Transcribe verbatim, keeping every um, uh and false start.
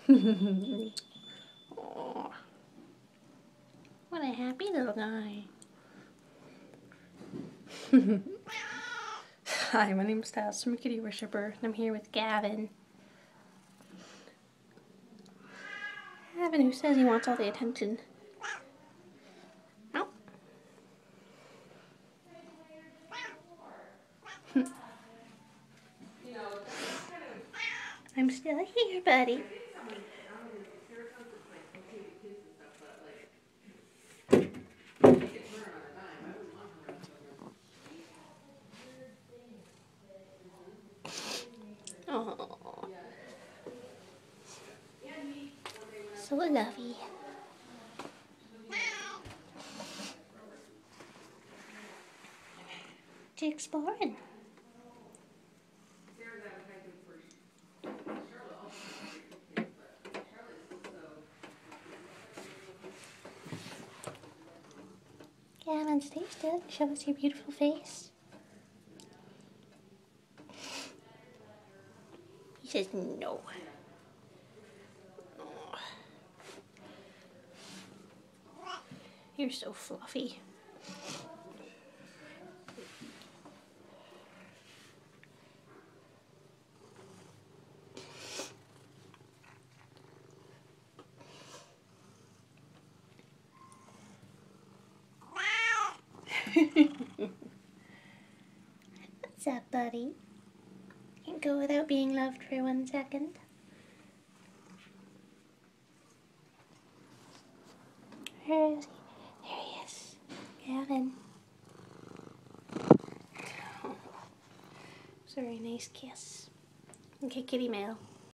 Oh, what a happy little guy. Hi, my name's Tess. I'm a kitty worshipper, and I'm here with Gavin. Gavin, who says he wants all the attention. Oh. I'm still here, buddy. Oh, so lovey. To exploring. Gavin, stay still. Show us your beautiful face. He says no. Oh. You're so fluffy. What's up, buddy? Can't go without being loved for one second. Where is he? There he is. Gavin. Oh, it's a very nice kiss. Okay, kitty mail.